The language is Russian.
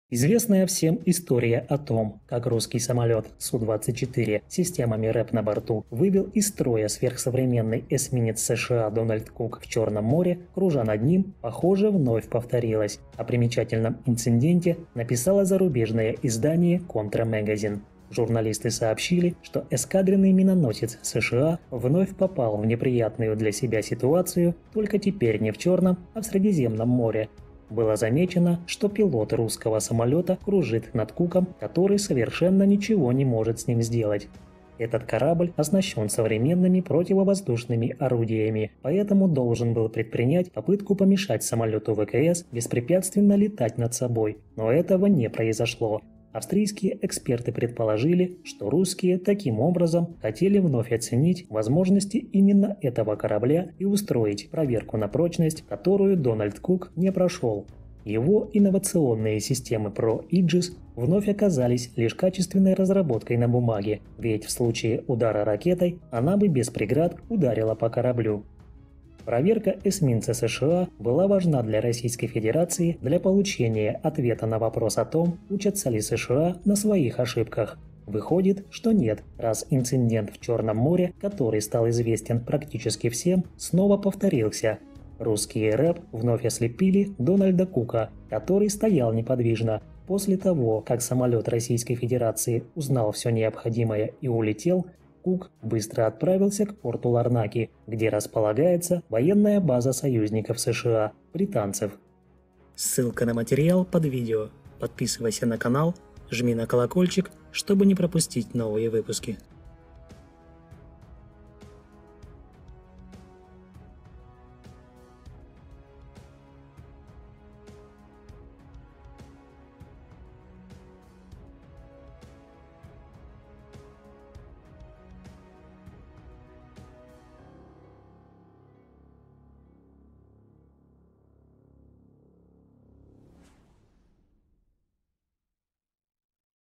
Известная всем история о том, как русский самолет Су-24 с системами РЭП на борту вывел из строя сверхсовременный эсминец США «Дональд Кук» в Черном море, кружа над ним, похоже, вновь повторилась. О примечательном инциденте написало зарубежное издание «Контра Магазин». Журналисты сообщили, что эскадренный миноносец США вновь попал в неприятную для себя ситуацию, только теперь не в Черном, а в Средиземном море. Было замечено, что пилот русского самолета кружит над Куком, который совершенно ничего не может с ним сделать. Этот корабль оснащен современными противовоздушными орудиями, поэтому должен был предпринять попытку помешать самолету ВКС беспрепятственно летать над собой, но этого не произошло. Австрийские эксперты предположили, что русские таким образом хотели вновь оценить возможности именно этого корабля и устроить проверку на прочность, которую Дональд Кук не прошел. Его инновационные системы Pro Aegis вновь оказались лишь качественной разработкой на бумаге, ведь в случае удара ракетой она бы без преград ударила по кораблю. Проверка эсминца США была важна для Российской Федерации для получения ответа на вопрос о том, учатся ли США на своих ошибках. Выходит, что нет, раз инцидент в Черном море, который стал известен практически всем, снова повторился. Русские РЭП вновь ослепили Дональда Кука, который стоял неподвижно. После того, как самолет Российской Федерации узнал все необходимое и улетел, Кук быстро отправился к порту Ларнаки, где располагается военная база союзников США – британцев. Ссылка на материал под видео. Подписывайся на канал, жми на колокольчик, чтобы не пропустить новые выпуски.